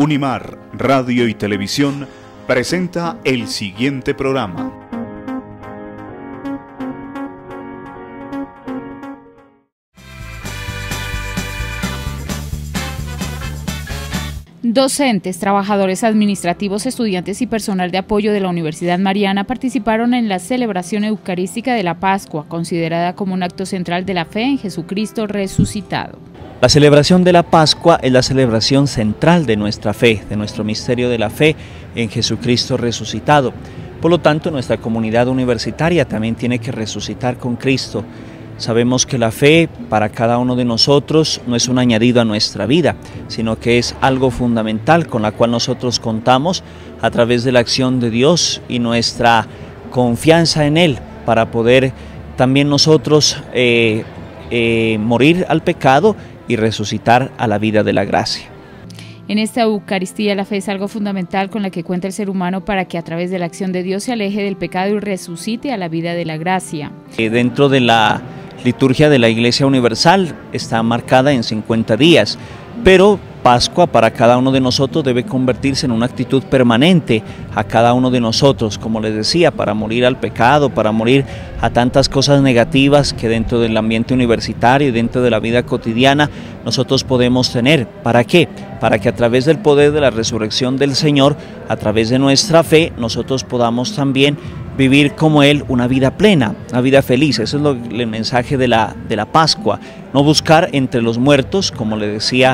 Unimar Radio y Televisión presenta el siguiente programa. Docentes, trabajadores administrativos, estudiantes y personal de apoyo de la Universidad Mariana participaron en la celebración eucarística de la Pascua, considerada como un acto central de la fe en Jesucristo resucitado. La celebración de la Pascua es la celebración central de nuestra fe, de nuestro misterio de la fe en Jesucristo resucitado. Por lo tanto, nuestra comunidad universitaria también tiene que resucitar con Cristo. Sabemos que la fe para cada uno de nosotros no es un añadido a nuestra vida, sino que es algo fundamental con la cual nosotros contamos a través de la acción de Dios y nuestra confianza en Él para poder también nosotros morir al pecado y resucitar a la vida de la gracia. En esta Eucaristía la fe es algo fundamental con la que cuenta el ser humano para que a través de la acción de Dios se aleje del pecado y resucite a la vida de la gracia. Dentro de la liturgia de la Iglesia Universal está marcada en 50 días, pero Pascua para cada uno de nosotros debe convertirse en una actitud permanente a cada uno de nosotros, como les decía, para morir al pecado, para morir a tantas cosas negativas que dentro del ambiente universitario y dentro de la vida cotidiana nosotros podemos tener. ¿Para qué? Para que a través del poder de la resurrección del Señor, a través de nuestra fe, nosotros podamos también vivir como Él una vida plena, una vida feliz. Ese es el mensaje de la Pascua. No buscar entre los muertos, como le decía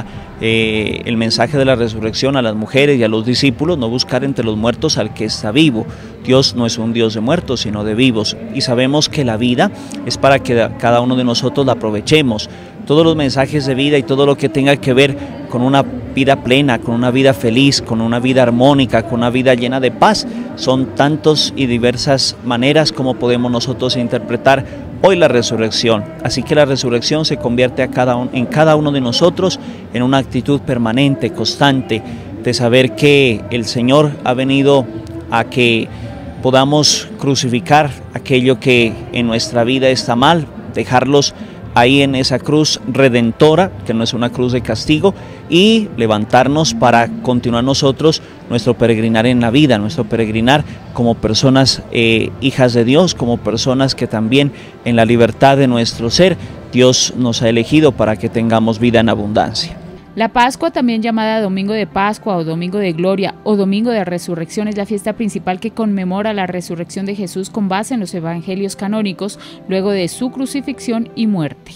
el mensaje de la resurrección a las mujeres y a los discípulos, no buscar entre los muertos al que está vivo. Dios no es un Dios de muertos, sino de vivos. Y sabemos que la vida es para que cada uno de nosotros la aprovechemos. Todos los mensajes de vida y todo lo que tenga que ver con una vida plena, con una vida feliz, con una vida armónica, con una vida llena de paz, son tantos y diversas maneras como podemos nosotros interpretar hoy la resurrección. Así que la resurrección se convierte en cada uno de nosotros en una actitud permanente, constante, de saber que el Señor ha venido a que podamos crucificar aquello que en nuestra vida está mal, dejarlos ahí en esa cruz redentora, que no es una cruz de castigo, y levantarnos para continuar nosotros nuestro peregrinar en la vida, nuestro peregrinar como personas hijas de Dios, como personas que también en la libertad de nuestro ser, Dios nos ha elegido para que tengamos vida en abundancia. La Pascua, también llamada Domingo de Pascua o Domingo de Gloria o Domingo de Resurrección, es la fiesta principal que conmemora la resurrección de Jesús con base en los evangelios canónicos luego de su crucifixión y muerte.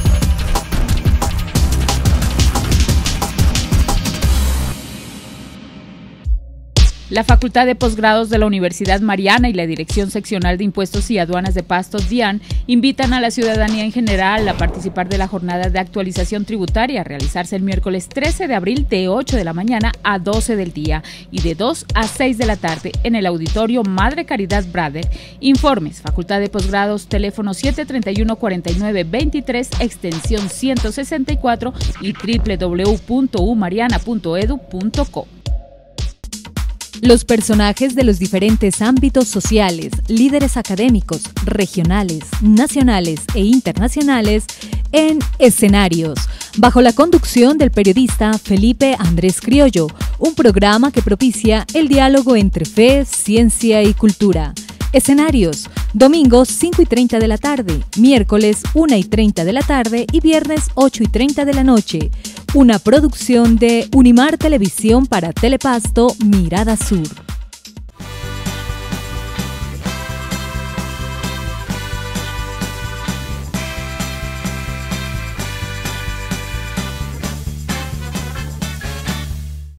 La Facultad de Posgrados de la Universidad Mariana y la Dirección Seccional de Impuestos y Aduanas de Pastos, DIAN, invitan a la ciudadanía en general a participar de la jornada de actualización tributaria a realizarse el miércoles 13 de abril de 8 de la mañana a 12 del día y de 2 a 6 de la tarde en el auditorio Madre Caridad Brader. Informes: Facultad de Posgrados, teléfono 731-4923, extensión 164 y www.umariana.edu.co. Los personajes de los diferentes ámbitos sociales, líderes académicos, regionales, nacionales e internacionales en Escenarios, bajo la conducción del periodista Felipe Andrés Criollo, un programa que propicia el diálogo entre fe, ciencia y cultura. Escenarios, domingos 5:30 de la tarde, miércoles 1:30 de la tarde y viernes 8:30 de la noche. Una producción de Unimar Televisión para Telepasto, Mirada Sur.